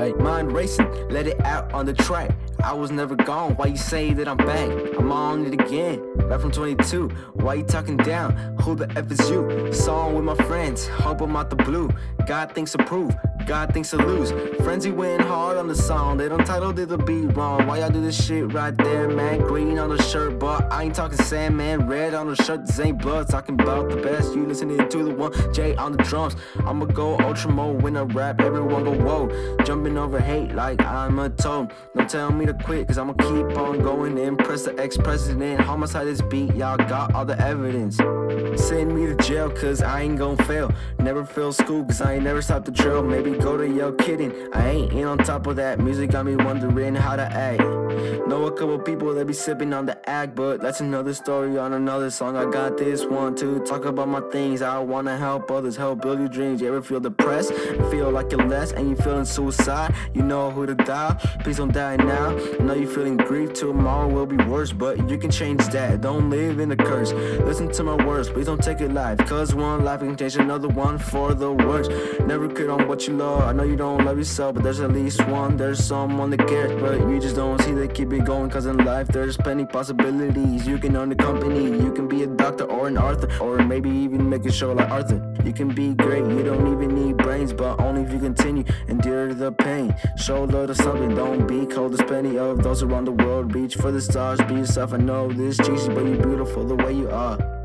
like mind racing, let it out on the track. I was never gone, why you say that I'm back? I'm on it again, back from 22. Why you talking down? Who the F is you? Song with my friends, hope I'm out the blue. God thinks to prove, God thinks to lose. Frenzy went hard on the song, they don't title did the beat wrong. Why y'all do this shit right there, man? Green on the shirt, but I ain't talking sand, man. Red on the shirt, this ain't blood. Talking about the best, you listening to the one J on the drums. I'ma go ultra mode when I rap, everyone go whoa. Jumping over hate like I'm a toad. Don't tell me to quit, cause I'ma keep on going. Impress the ex-president, homicide this beat, y'all got all the evidence. Send me to jail, cause I ain't gon' fail. Never fail school, cause I ain't never stopped the drill. Maybe go to Yale, kidding, I ain't in on top of that. Music got me wondering how to act. Know a couple people that be sipping on the act, but that's another story on another song. I got this one to talk about my things. I wanna help others, help build your dreams. You ever feel depressed and feel like you're less, and you feeling suicide? You know who to dial, please don't die now. I know you feeling grief, tomorrow will be worse, but you can change that. Don't live in a curse, listen to my words, please don't take it life, cause one life can change another one for the worse. Never quit on what you love, I know you don't love yourself, but there's at least one, there's someone that cares, but you just don't see that. Keep it going, cause in life there's plenty possibilities. You can own a company, you can be a doctor or an author, or maybe even make a show like Arthur. You can be great, you don't even need brains, but only if you continue, endure the pain. Show love to something, don't be cold. There's plenty of those around the world, reach for the stars, be yourself. I know this cheesy, but you're beautiful the way you are.